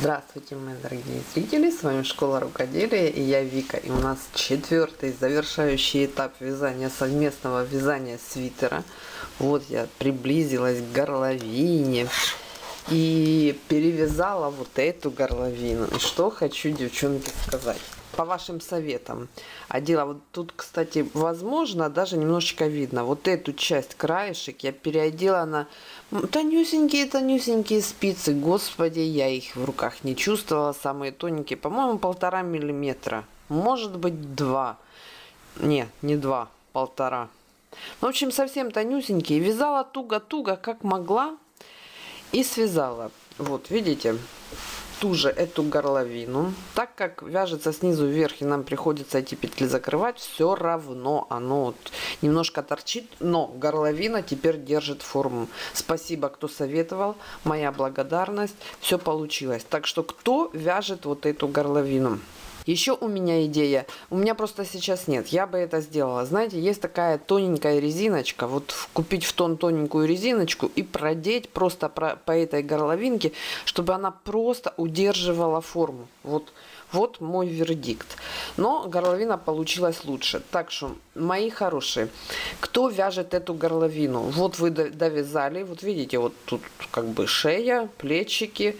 Здравствуйте, мои дорогие зрители, с вами Школа Рукоделия и я Вика. И у нас 4-й завершающий этап вязания, совместного вязания свитера. Вот я приблизилась к горловине и перевязала вот эту горловину. И что хочу, девчонки, сказать. По вашим советам одела, вот тут, кстати, возможно, даже видно, вот эту часть, краешек, я переодела на тонюсенькие спицы. Господи, я их в руках не чувствовала, самые тоненькие, по-моему, 1,5 миллиметра, может быть 2, не 2, 1,5. В общем, совсем тонюсенькие. Вязала туго-туго, как могла, и связала. Вот, видите, ту же эту горловину. Так как вяжется снизу вверх и нам приходится эти петли закрывать, все равно оно вот немножко торчит, но горловина теперь держит форму. Спасибо, кто советовал, моя благодарность, все получилось. Так что кто вяжет вот эту горловину? Еще у меня идея, у меня просто сейчас нет, я бы это сделала. Знаете, есть такая тоненькая резиночка, вот купить в тон тоненькую резиночку и продеть просто по этой горловинке, чтобы она просто удерживала форму. Вот мой вердикт. Но горловина получилась лучше. Так что, мои хорошие, кто вяжет эту горловину? Вот вы довязали, вот видите, вот тут как бы шея, плечики.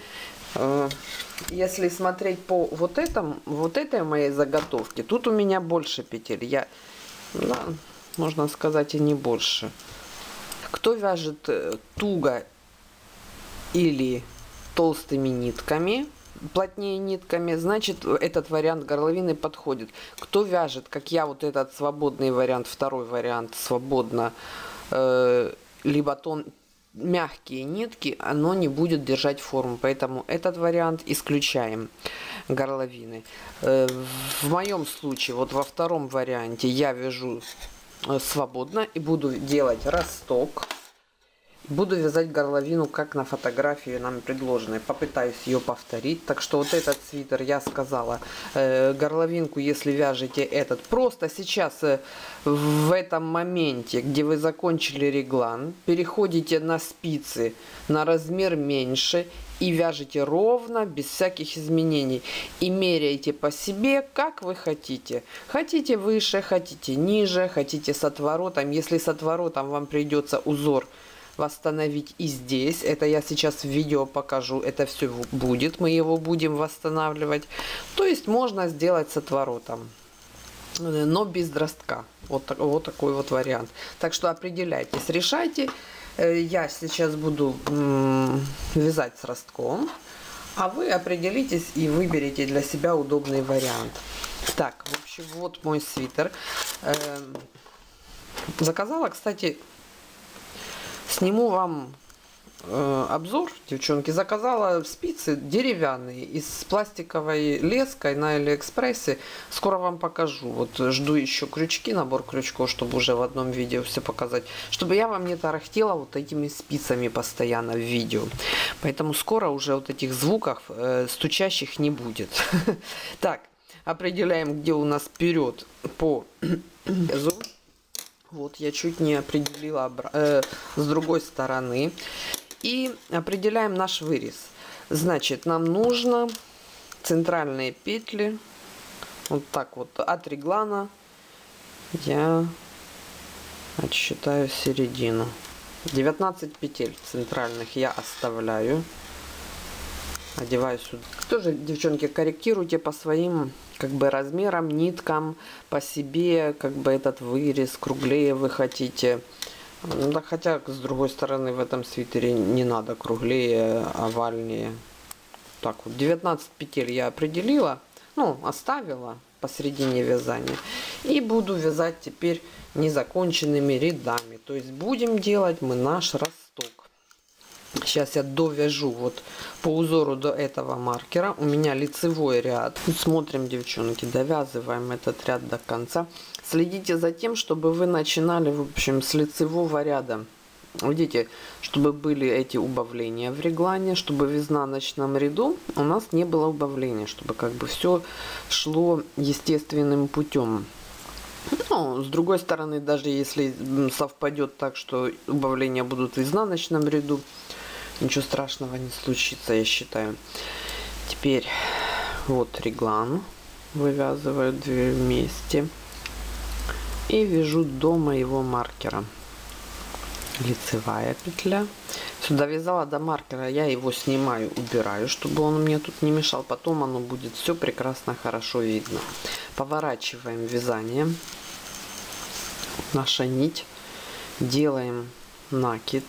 Если смотреть по вот этой моей заготовке, тут у меня больше петель. Да, можно сказать, и не больше. Кто вяжет туго или толстыми нитками, плотнее нитками, значит, этот вариант горловины подходит. Кто вяжет, как я, вот этот свободный вариант, второй вариант, свободно, либо мягкие нитки, оно не будет держать форму, поэтому этот вариант исключаем горловины. В моем случае, вот во втором варианте я вяжу свободно и буду делать росток. Буду вязать горловину, как на фотографии нам предложенной. Попытаюсь ее повторить. Так что вот этот свитер, я сказала, горловинку, если вяжете этот, просто сейчас в этом моменте, где вы закончили реглан, переходите на спицы на размер меньше и вяжете ровно, без всяких изменений. И меряете по себе, как вы хотите. Хотите выше, хотите ниже, хотите с отворотом. Если с отворотом вам придется узор восстановить и здесь, это я сейчас в видео покажу, это все будет, мы его будем восстанавливать. То есть можно сделать с отворотом, но без ростка. Вот такой вот вариант. Так что определяйтесь, решайте. Я сейчас буду вязать с ростком, а вы определитесь и выберите для себя удобный вариант. Так, в общем, вот мой свитер. Заказала, кстати, сниму вам обзор, девчонки. Заказала спицы деревянные из пластиковой леской на Алиэкспрессе. Скоро вам покажу. Вот жду еще крючки, набор крючков, чтобы уже в одном видео все показать. Чтобы я вам не тарахтела вот этими спицами постоянно в видео. Поэтому скоро уже вот этих звуков стучащих не будет. Так, определяем, где у нас вперед по вязу. Вот, я чуть не определила с другой стороны. И определяем наш вырез. Значит, нам нужно центральные петли. Вот так вот, от реглана я отсчитаю середину. 19 петель центральных я оставляю. Одеваю сюда. Тоже, девчонки, корректируйте по своим размерам, ниткам, по себе, этот вырез, круглее вы хотите. Да, хотя, с другой стороны, в этом свитере не надо круглее, овальнее. Так вот, 19 петель я определила, оставила посередине вязания. И буду вязать теперь незаконченными рядами. То есть будем делать мы наш росток. Сейчас я довяжу вот по узору до этого маркера. У меня лицевой ряд. Вот смотрим, девчонки, довязываем этот ряд до конца. Следите за тем, чтобы вы начинали, в общем, с лицевого ряда. Видите, чтобы были эти убавления в реглане, чтобы в изнаночном ряду у нас не было убавления, чтобы все шло естественным путем. С другой стороны, даже если совпадет так, что убавления будут в изнаночном ряду, ничего страшного не случится, я считаю. Теперь вот реглан вывязываю 2 вместе и вяжу до моего маркера. Лицевая петля. Сюда вязала до маркера, я его снимаю, убираю, чтобы он мне тут не мешал. Потом оно будет все прекрасно, хорошо видно. Поворачиваем вязание. Наша нить. Делаем накид.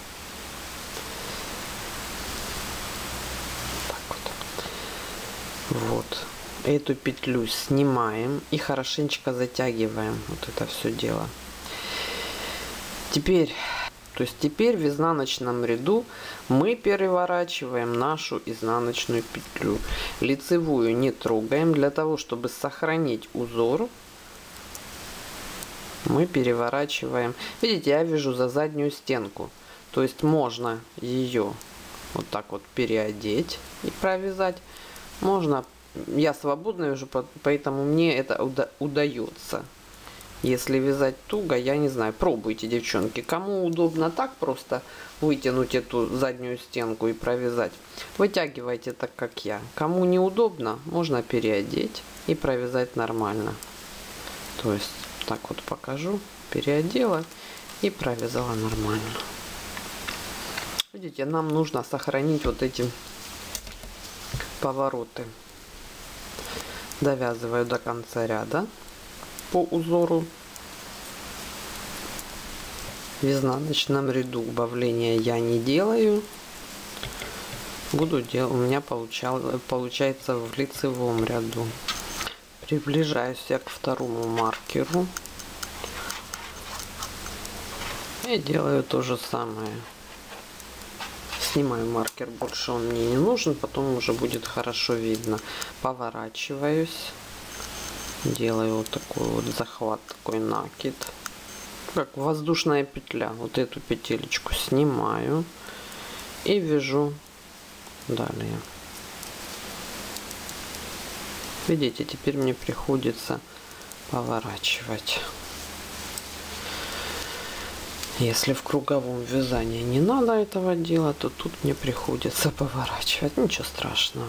Так вот. Вот. Эту петлю снимаем и хорошенечко затягиваем вот это все дело. Теперь в изнаночном ряду мы переворачиваем нашу изнаночную петлю. Лицевую не трогаем. Для того, чтобы сохранить узор, мы переворачиваем. Видите, я вяжу за заднюю стенку. То есть можно ее вот так вот переодеть и провязать. Можно, я свободно вяжу, поэтому мне это удается. Если вязать туго, я не знаю, пробуйте, девчонки. Кому удобно так просто вытянуть эту заднюю стенку и провязать, вытягивайте так, как я. Кому неудобно, можно переодеть и провязать нормально. То есть, так вот покажу, переодела и провязала нормально. Видите, нам нужно сохранить вот эти повороты. Довязываю до конца ряда. По узору. В изнаночном ряду убавления я не делаю. Буду делать, у меня получается в лицевом ряду. Приближаюсь я к второму маркеру. И делаю то же самое. Снимаю маркер, больше он мне не нужен, потом уже будет хорошо видно. Поворачиваюсь. Делаю вот такой вот захват, такой накид, как воздушная петля. Вот эту петелечку снимаю и вяжу далее. Видите, теперь мне приходится поворачивать. Если в круговом вязании не надо этого делать, то тут мне приходится поворачивать. Ничего страшного.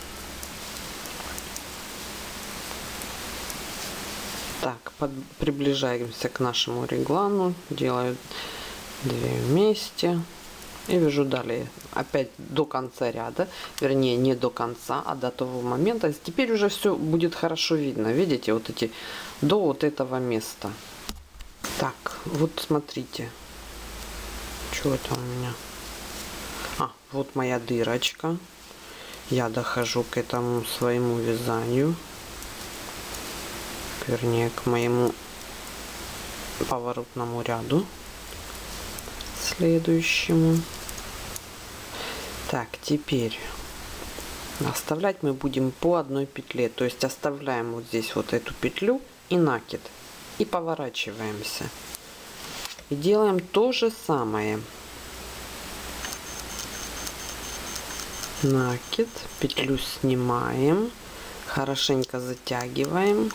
Так, приближаемся к нашему реглану, делаю 2 вместе и вяжу далее. Опять до конца ряда, вернее не до конца, а до того момента. Теперь уже все будет хорошо видно, видите, вот эти, до вот этого места. Так, вот смотрите, что это у меня? Вот моя дырочка. Я дохожу к этому своему вязанию. Вернее, к моему поворотному ряду следующему. Так, теперь оставлять мы будем по одной петле, то есть оставляем вот здесь вот эту петлю и накид и поворачиваемся и делаем то же самое. Накид, петлю снимаем, хорошенько затягиваем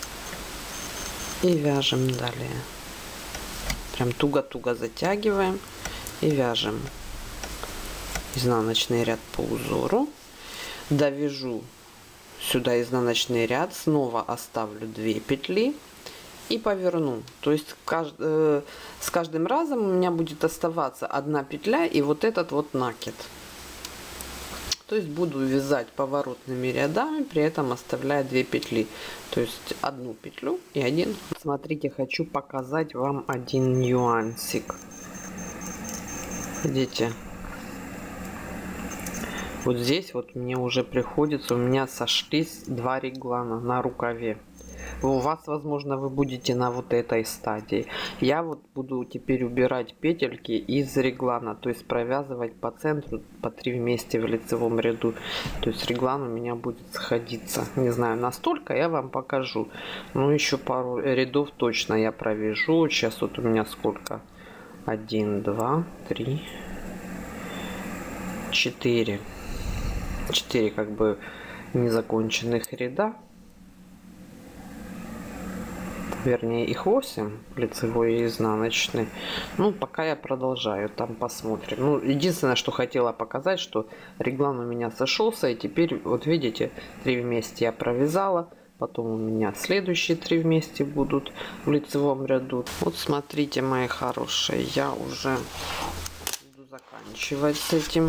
и вяжем далее. Прям туго-туго затягиваем и вяжем изнаночный ряд по узору. Довяжу сюда изнаночный ряд, снова оставлю 2 петли и поверну. То есть с каждым разом у меня будет оставаться 1 петля и вот этот вот накид. То есть буду вязать поворотными рядами, при этом оставляя 2 петли. То есть 1 петлю и 1. Смотрите, хочу показать вам один нюансик. Видите? Вот здесь вот мне уже приходится, у меня сошлись 2 реглана на рукаве. У вас, возможно, вы будете на вот этой стадии. Я вот буду теперь убирать петельки из реглана, то есть провязывать по центру по 3 вместе в лицевом ряду. То есть реглан у меня будет сходиться. Не знаю, настолько я вам покажу. Но еще пару рядов точно я провяжу. Сейчас вот у меня сколько? 1, 2, 3, 4. 4 как бы незаконченных ряда. вернее их 8, лицевой и изнаночный. Ну, пока я продолжаю, там посмотрим. Ну, единственное, что хотела показать, что реглан у меня сошелся, и теперь, вот видите, 3 вместе я провязала, потом у меня следующие 3 вместе будут в лицевом ряду. Вот смотрите, мои хорошие, я уже буду заканчивать с этим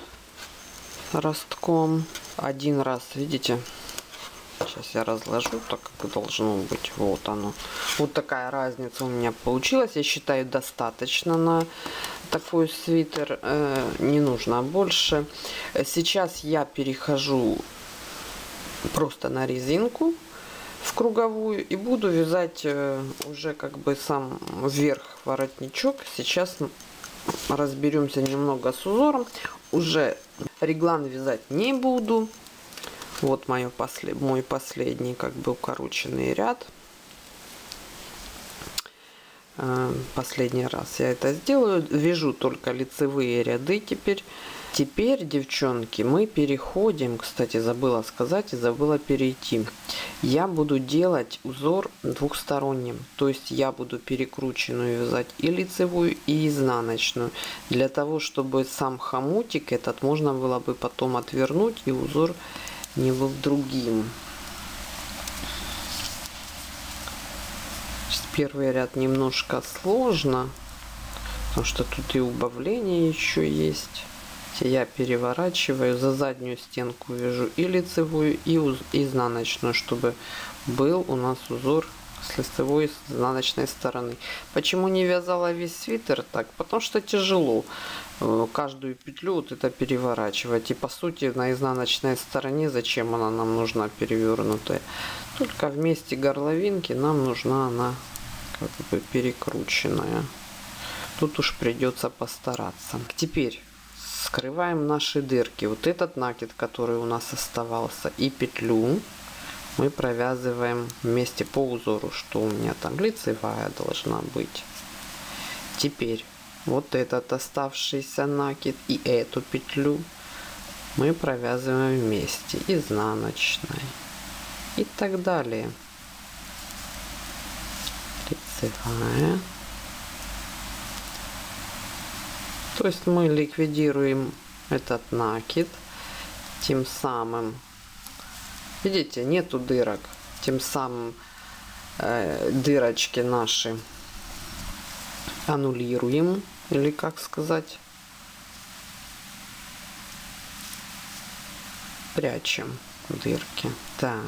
ростком. Один раз, видите, сейчас я разложу, так как должно быть. Вот оно. Вот такая разница у меня получилась. Я считаю, достаточно на такой свитер. Не нужно больше. Сейчас я перехожу просто на резинку в круговую и буду вязать уже как бы сам вверх воротничок. Сейчас разберемся немного с узором. Уже реглан вязать не буду. Вот мой последний как бы укороченный ряд. Последний раз я это сделаю. Вяжу только лицевые ряды теперь. Теперь, девчонки, мы переходим. Кстати, забыла сказать и забыла перейти. Я буду делать узор двухсторонним. То есть я буду перекрученную вязать и лицевую, и изнаночную. Для того, чтобы сам хомутик этот можно было бы потом отвернуть, и узор не был другим. Первый ряд немножко сложно, потому что тут и убавление еще есть. Я переворачиваю, за заднюю стенку вяжу и лицевую, и изнаночную, чтобы был у нас узор с лицевой и с изнаночной стороны. Почему не вязала весь свитер так? Потому что тяжело каждую петлю вот это переворачивать. И по сути на изнаночной стороне зачем она нам нужна перевернутая? Только в месте горловинки нам нужна она как бы перекрученная. Тут уж придется постараться. Теперь скрываем наши дырки. Вот этот накид, который у нас оставался, и петлю мы провязываем вместе по узору, что у меня там лицевая должна быть. Теперь вот этот оставшийся накид и эту петлю мы провязываем вместе изнаночной и так далее. Лицевая. То есть мы ликвидируем этот накид, тем самым, видите, нету дырок, тем самым дырочки наши аннулируем, или как сказать, прячем дырки. Так.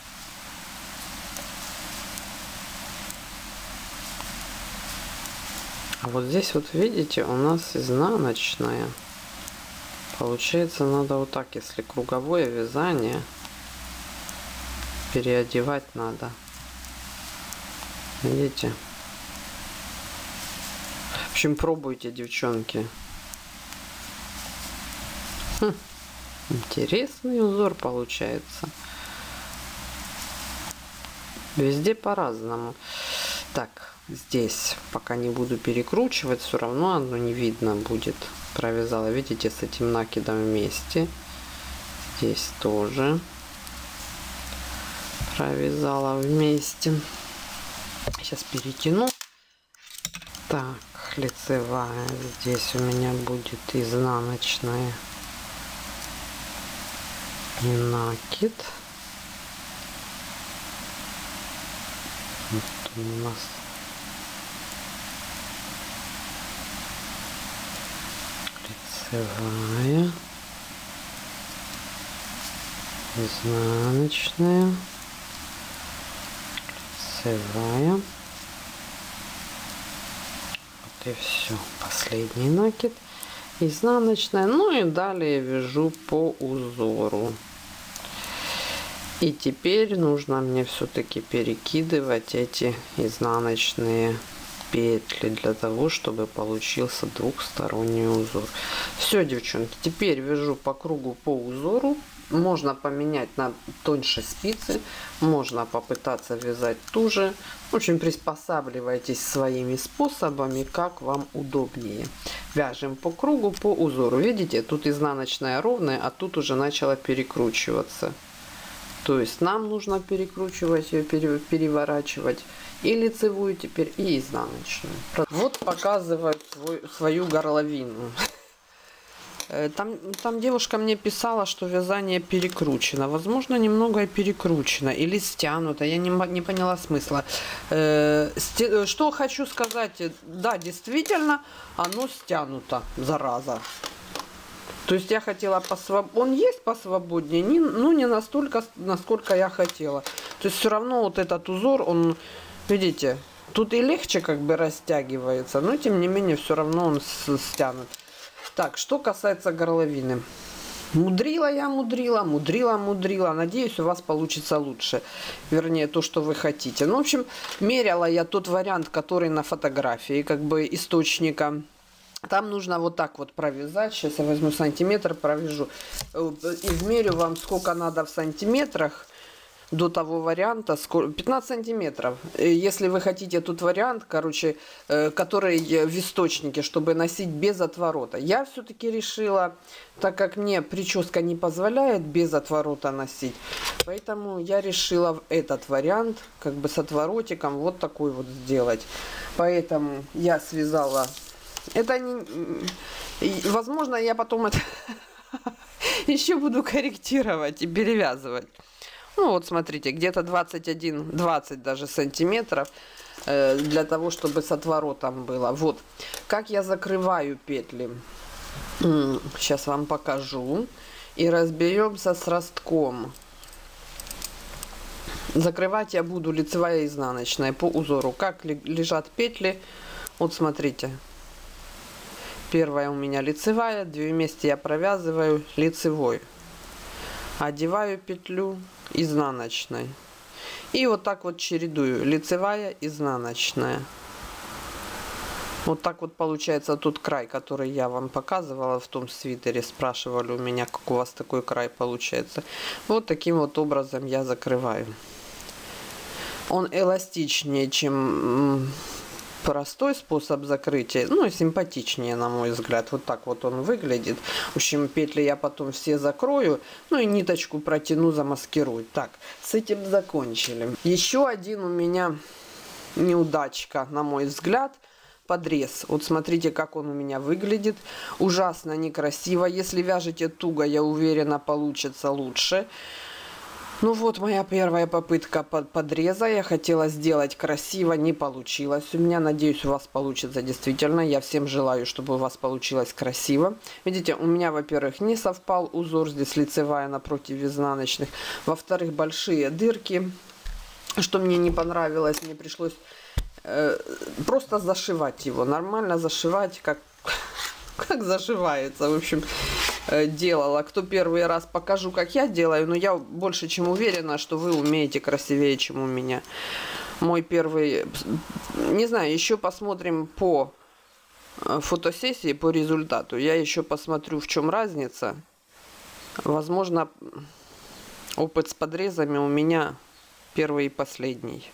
А вот здесь вот видите, у нас изнаночная. Получается, надо вот так, если круговое вязание, переодевать надо. Видите? В общем, пробуйте, девчонки. Интересный узор получается. Везде по-разному. Так, здесь пока не буду перекручивать, все равно оно не видно будет. Провязала, видите, с этим накидом вместе. Здесь тоже провязала вместе. Сейчас перетяну. Так, лицевая. Здесь у меня будет изнаночная и накид. Вот у нас лицевая, изнаночная, лицевая. Вот и все. Последний накид, изнаночная. Ну и далее вяжу по узору. И теперь нужно мне все-таки перекидывать эти изнаночные петли для того, чтобы получился двухсторонний узор. Все, девчонки, теперь вяжу по кругу по узору. Можно поменять на тоньше спицы, можно попытаться вязать туже. В общем, приспосабливайтесь своими способами, как вам удобнее. Вяжем по кругу по узору. Видите, тут изнаночная ровная, а тут уже начала перекручиваться. То есть нам нужно перекручивать ее, переворачивать и лицевую теперь, и изнаночную. Вот показываю свою горловину. Там девушка мне писала, что вязание перекручено. Возможно, немного перекручено или стянуто. Я не поняла смысла. Что хочу сказать. Да, действительно, оно стянуто, зараза. То есть я хотела он есть посвободнее, но не настолько, насколько я хотела. То есть все равно вот этот узор, он, видите, тут и легче как бы растягивается, но тем не менее все равно он стянут. Так, что касается горловины. Мудрила я, мудрила. Надеюсь, у вас получится лучше. Вернее, то, что вы хотите. Ну, в общем, меряла я тот вариант, который на фотографии, как бы источника. Там нужно вот так вот провязать. Сейчас я возьму сантиметр, провяжу. Измерю вам, сколько надо в сантиметрах до того варианта. 15 сантиметров. Если вы хотите тут вариант, короче, который в источнике, чтобы носить без отворота. Я все-таки решила, так как мне прическа не позволяет без отворота носить, поэтому я решила этот вариант, как бы с отворотиком, вот такой вот сделать. Поэтому я связала... Это не... Возможно, я потом это еще буду корректировать и перевязывать. Ну вот смотрите, где-то 21-20 даже сантиметров для того, чтобы с отворотом было. Вот как я закрываю петли. Сейчас вам покажу. И разберемся с ростком. Закрывать я буду лицевая и изнаночная по узору. Как лежат петли. Вот смотрите. Первая у меня лицевая, 2 вместе я провязываю лицевой. Одеваю петлю изнаночной. И вот так вот чередую. Лицевая, изнаночная. Вот так вот получается тот край, который я вам показывала в том свитере. Спрашивали у меня, как у вас такой край получается. Вот таким вот образом я закрываю. Он эластичнее, чем... простой способ закрытия, ну и симпатичнее, на мой взгляд. Вот так вот он выглядит. В общем, петли я потом все закрою, ну и ниточку протяну, замаскирую. Так, с этим закончили. Еще один у меня неудачка, на мой взгляд, подрез. Вот смотрите, как он у меня выглядит. Ужасно некрасиво. Если вяжете туго, я уверена, получится лучше. Ну вот моя первая попытка подреза. Я хотела сделать красиво, не получилось. У меня, надеюсь, у вас получится действительно. Я всем желаю, чтобы у вас получилось красиво. Видите, у меня, во-первых, не совпал узор. Здесь лицевая напротив изнаночных. Во-вторых, большие дырки, что мне не понравилось. Мне пришлось просто зашивать его. Нормально зашивать, как зашивается. В общем, делала. Кто первый раз, покажу, как я делаю. Но я больше чем уверена, что вы умеете красивее, чем у меня. Мой первый... Не знаю, еще посмотрим по фотосессии, по результату. Я еще посмотрю, в чем разница. Возможно, опыт с подрезами у меня первый и последний.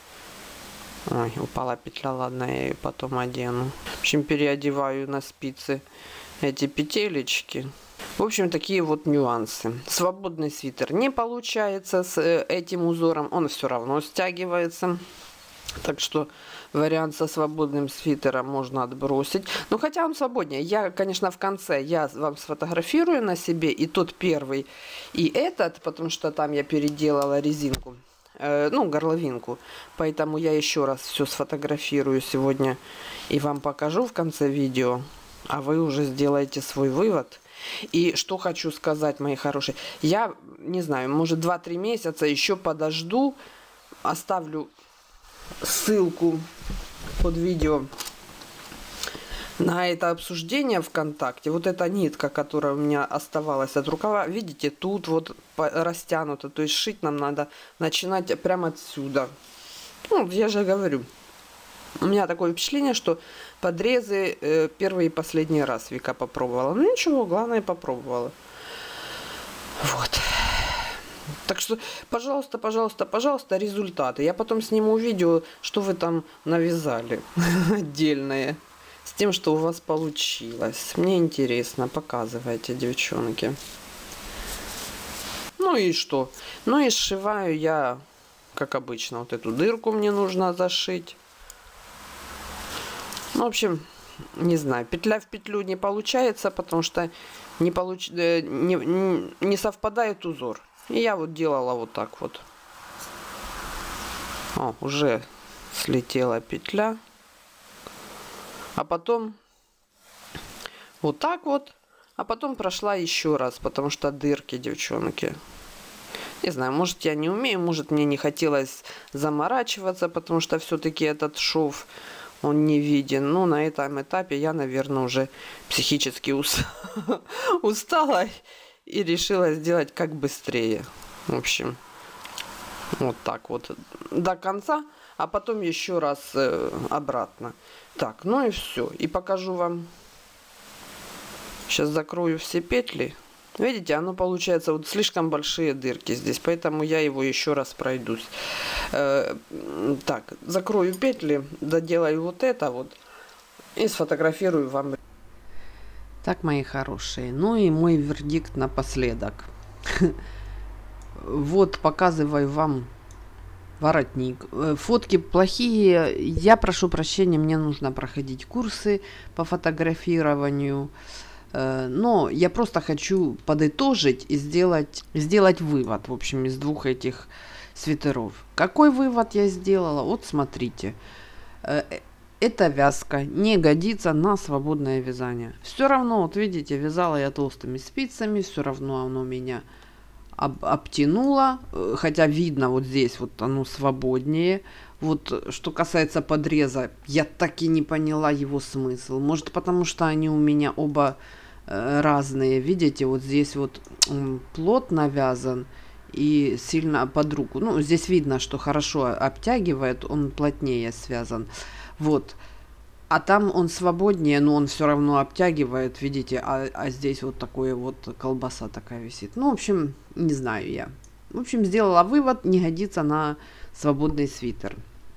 Ой, упала петля, ладно, я ее потом одену. В общем, переодеваю на спицы эти петелечки. В общем, такие вот нюансы. Свободный свитер не получается с этим узором. Он все равно стягивается. Так что вариант со свободным свитером можно отбросить. Но хотя он свободнее. Я, конечно, в конце я вам сфотографирую на себе и тот первый, и этот, потому что там я переделала резинку. Ну, горловинку. Поэтому я еще раз все сфотографирую сегодня и вам покажу в конце видео. А вы уже сделаете свой вывод. И что хочу сказать, мои хорошие. Я, не знаю, может 2-3 месяца еще подожду. Оставлю ссылку под видео на это обсуждение ВКонтакте. Вот эта нитка, которая у меня оставалась от рукава, видите, тут вот растянута. То есть шить нам надо начинать прямо отсюда. Ну, я же говорю. У меня такое впечатление, что подрезы первый и последний раз Вика попробовала. Ну ничего, главное попробовала. Вот. Так что, пожалуйста, пожалуйста, пожалуйста, результаты. Я потом сниму видео, что вы там навязали отдельное. С тем, что у вас получилось. Мне интересно, показывайте, девчонки. Ну, Ну и что? Ну и сшиваю я, как обычно, вот эту дырку мне нужно зашить. Ну, в общем, не знаю, петля в петлю не получается, потому что не совпадает узор. И я вот делала вот так вот. О, уже слетела петля. А потом вот так вот. А потом прошла еще раз, потому что дырки, девчонки. Не знаю, может я не умею, может мне не хотелось заморачиваться, потому что все-таки этот шов, он не виден. Но на этом этапе я, наверное, уже психически устала и решила сделать как быстрее. В общем, вот так вот до конца, а потом еще раз обратно. Так, ну и все. И покажу вам. Сейчас закрою все петли. Видите, оно получается вот слишком большие дырки здесь, поэтому я его еще раз пройдусь. Так, закрою петли, доделаю вот это вот и сфотографирую вам. Так, мои хорошие, ну и мой вердикт напоследок. Вот, показываю вам воротник. Фотки плохие. Я прошу прощения, мне нужно проходить курсы по фотографированию. Но я просто хочу подытожить и сделать вывод, в общем, из двух этих свитеров. Какой вывод я сделала? Вот смотрите. Эта вязка не годится на свободное вязание. Все равно, вот видите, вязала я толстыми спицами, все равно оно меня обтянуло. Хотя видно вот здесь вот оно свободнее. Вот что касается подреза, я так и не поняла его смысл. Может, потому что они у меня оба разные. Видите, вот здесь вот плотно вязан и сильно под руку. Ну, здесь видно, что хорошо обтягивает, он плотнее связан. Вот. А там он свободнее, но он все равно обтягивает, видите, а здесь вот такое вот колбаса такая висит. Ну, в общем, не знаю я. В общем, сделала вывод, не годится на свободный свитер.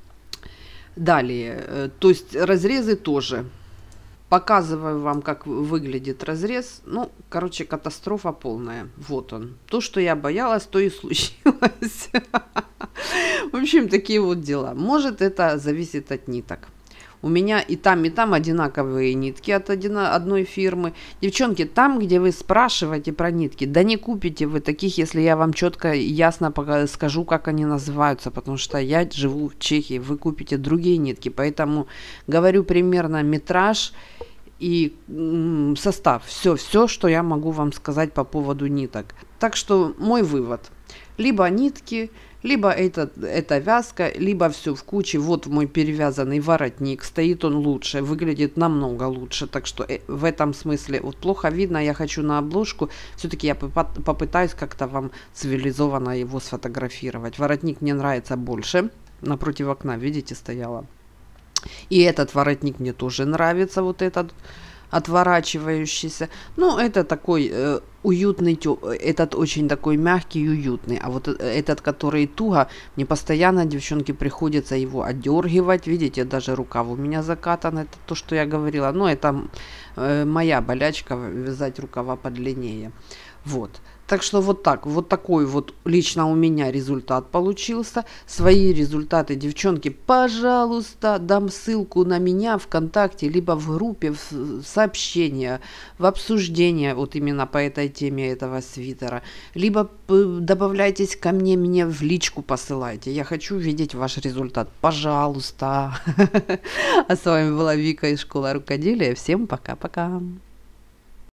Далее, то есть разрезы тоже. Показываю вам, как выглядит разрез. Ну, короче, катастрофа полная. Вот он. То, что я боялась, то и случилось. В общем, такие вот дела. Может, это зависит от ниток. У меня и там одинаковые нитки от одной фирмы. Девчонки, там, где вы спрашиваете про нитки, да не купите вы таких, если я вам четко и ясно скажу, как они называются, потому что я живу в Чехии, вы купите другие нитки, поэтому говорю примерно метраж и состав. Все, что я могу вам сказать по поводу ниток. Так что мой вывод. Либо нитки, либо эта вязка, либо все в куче. Вот мой перевязанный воротник. Стоит он лучше, выглядит намного лучше. Так что в этом смысле вот плохо видно. Я хочу на обложку. Все-таки я попытаюсь как-то вам цивилизованно его сфотографировать. Воротник мне нравится больше. Напротив окна, видите, стояла. И этот воротник мне тоже нравится. Вот этот отворачивающийся. Ну, это такой уютный, этот очень такой мягкий и уютный. А вот этот, который туго, мне постоянно, девчонки, приходится его отдергивать. Видите, даже рукав у меня закатан. Это то, что я говорила. Но это моя болячка, вязать рукава подлиннее. Вот. Так что вот так, вот такой вот лично у меня результат получился. Свои результаты, девчонки, пожалуйста, дам ссылку на меня ВКонтакте, либо в группе, в сообщения, в обсуждение вот именно по этой теме этого свитера. Либо добавляйтесь ко мне в личку посылайте. Я хочу видеть ваш результат. Пожалуйста. А с вами была Вика из Школы Рукоделия. Всем пока-пока.